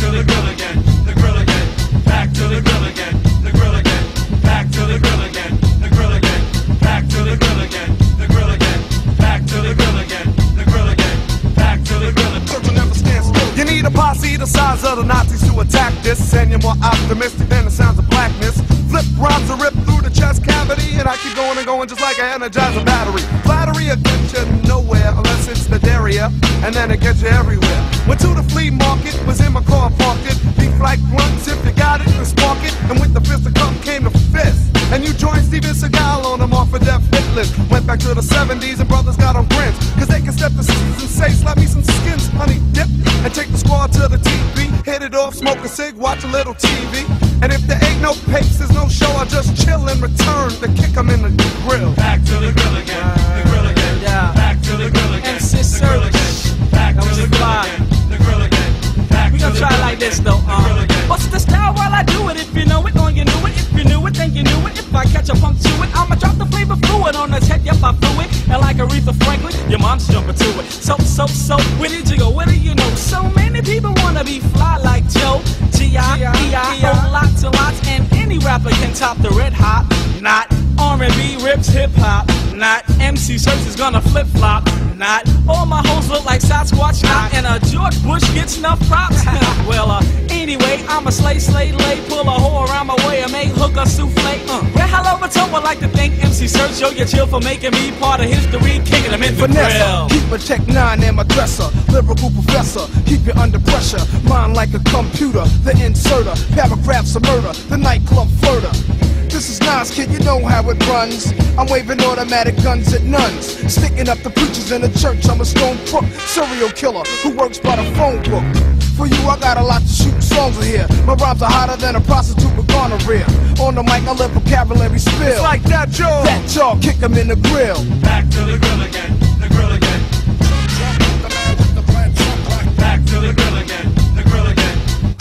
to the grill again, the grill again. Back to the grill again, the grill again. Back to the grill again, the grill again. Back to the grill again, the grill again. Back to the grill again, the grill again. Back to the grill again. Churchill never stands still. You need a posse the size of the Nazis to attack this, and you're more optimistic than the sounds of blackness. Flip rhymes are ripped through the chest cavity, and I keep going and going just like an Energizer battery. Flattery will get you nowhere unless it's the derriere, and then it gets you everywhere. Went to the flea market, was in my car parked it. Beef like blunts, if you got it, then spark it. And with the fist of cup came the fist. And you joined Steven Seagal on them off a death hit list. Went back to the 70s and brothers got on grins, cause they can step the sisters and say, slap me some skins, honey dip. And take the squad to the TV, hit it off, smoke a cig, watch a little TV. And if there ain't no pace, there's no show, I just chill and return to kick 'em in the grill. Back to the grill again, the grill again. Yeah. Back to the grill again, MC the grill again. Search. Back That to was the grill fly. again, the grill again. Back We to gonna the try grill like again, this though. the grill again. What's the style while I do it? If you know it, then you knew it. If you knew it, then you knew it. If I catch a punk to it, I'ma drop the flavor fluid on his head. Yep, I flew it. And like Aretha Franklin, your mom's jumping to it. So, where did you go? Where do you know? So many people wanna be fly like Joe. G.I.E.I. Lots and lots, and any rapper can top the red hot. Not R&B rips hip hop. Not MC Search is gonna flip flop. Not all my hoes look like Sasquatch. Not and a George Bush gets enough props. Well, anyway, I'm a slay, lay, pull a whore around my way and make hook a souffle. Well, hello, but I like to thank MC Search. Yo, you chill for making me part of history, kicking them in the Vanessa, grill. keep a Tech 9 in my dresser. Lyrical professor, keep you under pressure. Mind like a computer, the inserter. Paragraphs of murder, the nightclub flirter. This is Nas, kid, you know how it runs. I'm waving automatic guns at nuns. Sticking up the preachers in the church, I'm a stone crook. Serial killer who works by the phone book. For you, I got a lot to shoot songs in here. My rhymes are hotter than a prostitute with gonorrhea. On the mic, I let vocabulary spill. It's like that, Joe. That jaw, kick 'em in the grill. Back to the grill again, the grill again. Back to the grill again, the grill again.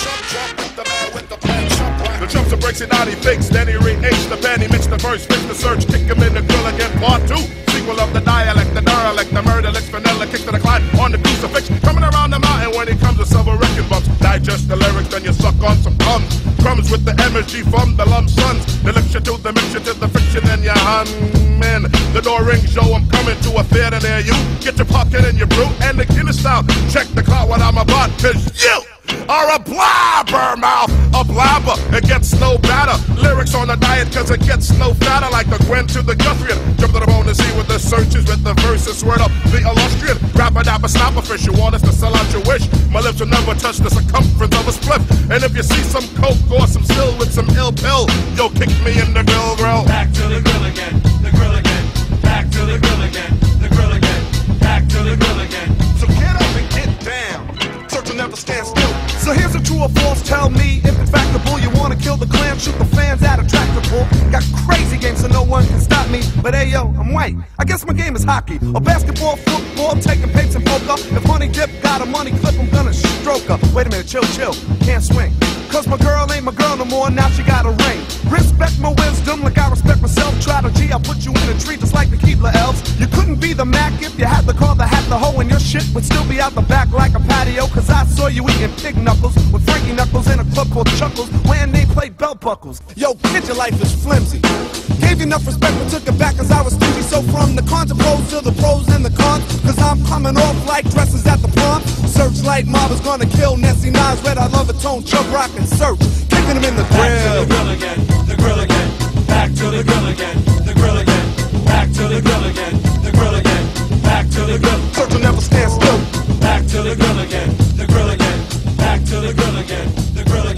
The Trumpster breaks it out, he fakes, then he re-H the pen, he mixed the verse, fix the search, kick him in the grill again, part 2. Sequel of the dialect, the derelict, the murder, licks, vanilla, kick to the climb on the crucifix. Coming around the mountain when he comes with silver wrecking bumps. Digest the lyrics, then you suck on some crumbs. Crumbs with the energy from the lump sons. The lecture to the mixture to the friction, and you man. The door rings, yo, I'm coming to a theater near you. Get your pocket and your brew and the Guinness out. Check the clock what I'm about, cause you are a blabbermouth, a blabber. It gets no better. Lyrics on a diet cause it gets no fatter. Like the Gwen to the Guthrie. Jump to the bone to see what the search is with the verses. Word up, the illustrious rapper dapper snapper fish. You want us to sell out your wish. My lips will never touch the circumference of a spliff. And if you see some coke or some still with some ill pill, yo, kick me in the grill. Back to the grill again, the grill again. Back to the grill again, the grill again. Back to the grill again. So get up and get down. Churchill never stands still. So here's a true or false, tell me if it's factable. You wanna kill the clan, shoot the fans at a tractor pull. Got crazy games so no one can stop me. But hey yo, I'm white, I guess my game is hockey. Or basketball, football, taking papes and poker. If Honey Dip got a money clip, I'm gonna stroke her. Wait a minute, chill, can't swing. Cause my girl ain't my girl no more, now she got a ring. Respect my wisdom like I respect myself. Try to G, I'll put you in a tree just like the Keebler elves. You couldn't be the Mac if you had the car that had the hoe, and your shit would still be out the back like a patio. Cause I saw you eating pig knuckles with Frankie Knuckles in a club called Chuckles when they played belt buckles. Yo, kid, your life is flimsy. Gave you enough respect but took it back cause I was stingy. So from the cons to pros to the pros and the cons, cause I'm coming off like dresses at the prom. Searchlight mob is gonna kill Nessie Nas, Red I Love It, Tone, Chubb Rock and Search. Kicking him in the grill. Back to the grill again, the grill again. Back to the grill again, the grill again. Back to the grill again, the grill again. Back to the grill. Churchill never stands still. Back to the grill again, the grill again. Back to the grill again, the grill again.